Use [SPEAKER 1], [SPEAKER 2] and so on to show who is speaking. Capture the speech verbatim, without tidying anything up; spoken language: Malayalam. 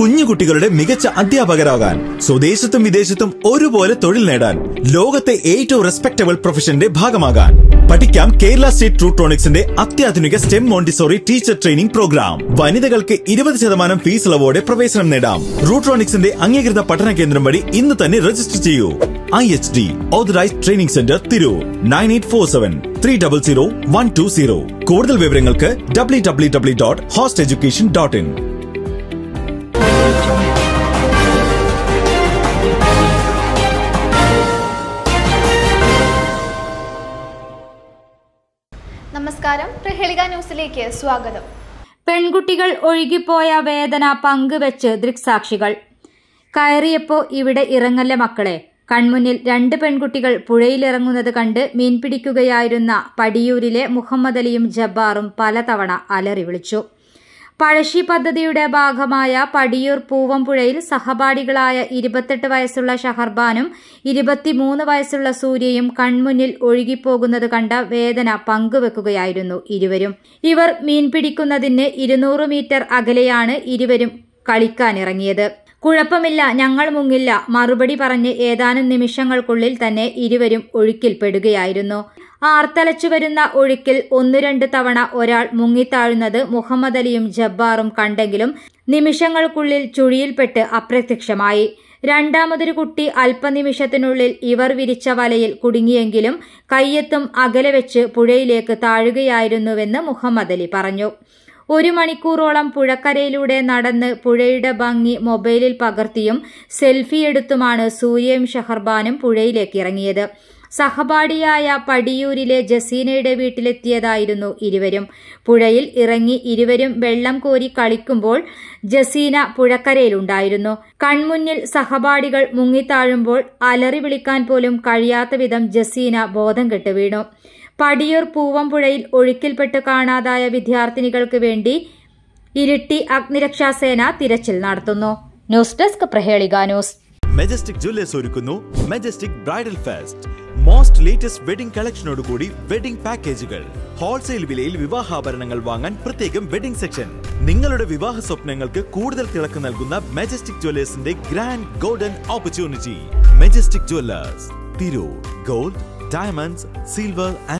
[SPEAKER 1] കുഞ്ഞുകുട്ടികളുടെ മികച്ച അധ്യാപകരാകാൻ, സ്വദേശത്തും വിദേശത്തും ഒരുപോലെ തൊഴിൽ നേടാൻ, ലോകത്തെ ഏറ്റവും റെസ്പെക്ടബിൾ പ്രൊഫഷന്റെ ഭാഗമാകാൻ പഠിക്കാം കേരള സ്റ്റേറ്റ് റൂട്രോണിക്സിന്റെ അത്യാധുനിക STEM Montessori teacher training programme. വനിതകൾക്ക് ഇരുപത് ശതമാനം ഫീസ് ഇളവോടെ പ്രവേശനം നേടാം. റൂട്രോണിക്സിന്റെ അംഗീകൃത പഠന കേന്ദ്രം വഴി ഇന്ന് തന്നെ രജിസ്റ്റർ ചെയ്യൂ. I H D authorised training centre Tirur nine eight four seven three double zero one two zero. കൂടുതൽ വിവരങ്ങൾക്ക് W W W dot host education dot in.
[SPEAKER 2] നമസ്കാരം, പ്രഹേളിക ന്യൂസിലേക്ക് സ്വാഗതം.
[SPEAKER 3] പെൺകുട്ടികൾ ഒഴുകിപ്പോയ വേദന പങ്കുവെച്ച് ദൃക്സാക്ഷികൾ. കയറിയപ്പോ ഇവിടെ ഇറങ്ങല്ല മക്കളെ. കൺമുന്നിൽ രണ്ട് പെൺകുട്ടികൾ പുഴയിലിറങ്ങുന്നത് കണ്ട് മീൻ പിടിക്കുകയായിരുന്ന പടിയൂരിലെ മുഹമ്മദ് അലിയും ജബ്ബാറും പലതവണ അലറി വിളിച്ചു. പഴശ്ശി പദ്ധതിയുടെ ഭാഗമായ പടിയൂർ പൂവംപുഴയിൽ സഹപാഠികളായ ഇരുപത്തെട്ട് വയസ്സുള്ള ഷഹർബാനും ഇരുപത്തിമൂന്ന് വയസ്സുള്ള സൂര്യയും കൺമുന്നിൽ ഒഴുകിപ്പോകുന്നത് കണ്ട വേദന പങ്കുവെക്കുകയായിരുന്നു ഇരുവരും. ഇവർ മീൻ പിടിക്കുന്നതിന് ഇരുന്നൂറ് മീറ്റർ അകലെയാണ് ഇരുവരും കളിക്കാനിറങ്ങിയത്. കുഴപ്പമില്ല, ഞങ്ങൾ മുങ്ങില്ല, മറുപടി പറഞ്ഞ് ഏതാനും നിമിഷങ്ങൾക്കുള്ളിൽ തന്നെ ഇരുവരും ഒഴുക്കിൽപ്പെടുകയായിരുന്നു. ആർത്തലച്ചു വരുന്ന ഒഴുക്കിൽ ഒന്നു രണ്ട് തവണ ഒരാൾ മുങ്ങിത്താഴുന്നത് മുഹമ്മദ് അലിയും ജബ്ബാറും കണ്ടെങ്കിലും നിമിഷങ്ങൾക്കുള്ളിൽ ചുഴിയിൽപ്പെട്ട് അപ്രത്യക്ഷമായി. രണ്ടാമതൊരു കുട്ടി അല്പനിമിഷത്തിനുള്ളിൽ ഇവർ വിരിച്ച വലയിൽ കുടുങ്ങിയെങ്കിലും കയ്യെത്തും അകലെ വെച്ച് പുഴയിലേക്ക് താഴുകയായിരുന്നുവെന്ന് മുഹമ്മദ് അലി പറഞ്ഞു. ഒരു മണിക്കൂറോളം പുഴക്കരയിലൂടെ നടന്ന് പുഴയുടെ ഭംഗി മൊബൈലിൽ പകർത്തിയും സെൽഫിയെടുത്തുമാണ് സൂര്യയും ഷഹർബാനും പുഴയിലേക്ക് ഇറങ്ങിയത്. സഹപാഠിയായ പടിയൂരിലെ ജസീനയുടെ വീട്ടിലെത്തിയതായിരുന്നു ഇരുവരും. പുഴയിൽ ഇറങ്ങി ഇരുവരും വെള്ളം കോരി കളിക്കുമ്പോൾ ജസീന പുഴക്കരയിലുണ്ടായിരുന്നു. കൺമുന്നിൽ സഹപാഠികൾ മുങ്ങിത്താഴുമ്പോൾ അലറി വിളിക്കാൻ പോലും കഴിയാത്ത വിധം ജസീന ബോധം കെട്ട് വീണു. പടിയൂർ പൂവംപുഴയിൽ ഒഴുക്കിൽപ്പെട്ട് കാണാതായ വിദ്യാർത്ഥിനികൾക്ക് വേണ്ടി ഇരിട്ടി അഗ്നിരക്ഷാസേന തിരച്ചിൽ നടത്തുന്നു. News desk Prahelika news.
[SPEAKER 1] Majestic Jewellers ഒരുക്കുന്നു Majestic bridal fest. Most latest wedding കളക്ഷനോടുകൂടി വെഡിംഗ് പാക്കേജുകൾ. ഹോൾസെയിൽ വിലയിൽ വിവാഹാഭരണങ്ങൾ വാങ്ങാൻ പ്രത്യേകം വെഡിംഗ് സെക്ഷൻ. നിങ്ങളുടെ വിവാഹ സ്വപ്നങ്ങൾക്ക് കൂടുതൽ തിളക്കം നൽകുന്ന മെജസ്റ്റിക് ജ്വല്ലേഴ്സിന്റെ grand golden opportunity. Majestic Jewellers Tirur. Gold, diamonds, silver